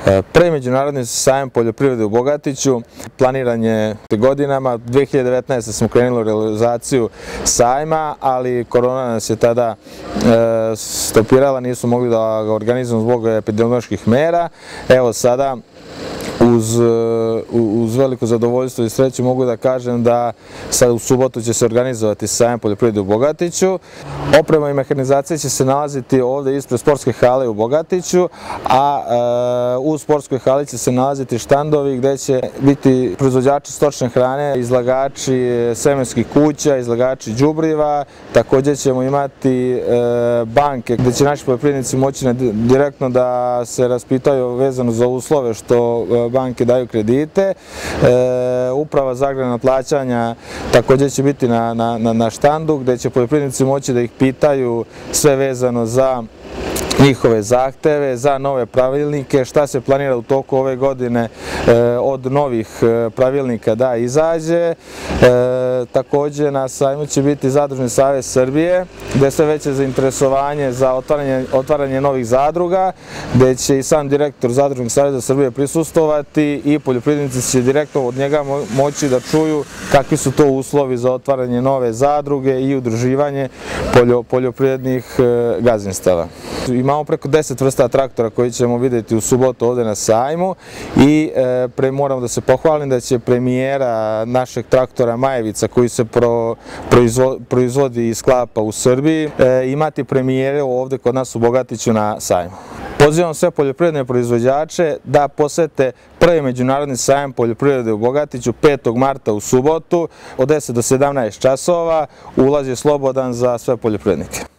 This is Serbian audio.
Prvi međunarodni sajam poljoprivrede u Bogatiću planiran je godinama. 2019. smo krenuli u realizaciju sajma, ali korona nas je tada stopirala, nisu mogli da ga organizujemo zbog epidemioloških mera. Evo sada, uz veliko zadovoljstvo i sreću mogu da kažem da sad u subotu će se organizovati sajam poljoprivrede u Bogatiću. Oprema i mehanizacija će se nalaziti ovdje ispred sportske hale u Bogatiću, a u sportskoj hali će se nalaziti štandovi gdje će biti proizvođači stočne hrane, izlagači semenskih kuća, izlagači đubriva. Također ćemo imati banke gdje će naši poljoprivrednici moći direktno da se raspitaju vezano za uslove što banke daju kredite. Uprava za agrarna plaćanja također će biti na štandu gdje će poljoprivrednici moći da ih pitaju sve vezano za njihove zahteve, za nove pravilnike, šta se planira u toku ove godine od novih pravilnika da izađe. Također na sajmu će biti Zadružni savez Srbije, gdje je sve veće zainteresovanje za otvaranje novih zadruga, gdje će i sam direktor Zadružnog saveza Srbije prisustvovati i poljoprivrednici će direktno od njega moći da čuju kakvi su to uslovi za otvaranje nove zadruge i udruživanje poljoprivrednih gazdinstava. Imamo preko 10 vrsta traktora koji ćemo vidjeti u subotu ovdje na sajmu i moramo da se pohvalim da će premijera našeg traktora Majevica, koji se proizvodi i sklapa u Srbiji, imati premijere ovdje kod nas u Bogatiću na sajmu. Pozivam sve poljoprivredne proizvođače da posete prvi međunarodni sajam poljoprivrede u Bogatiću 5. marta u subotu od 10 do 17 časova. Ulaz je slobodan za sve poljoprivrednike.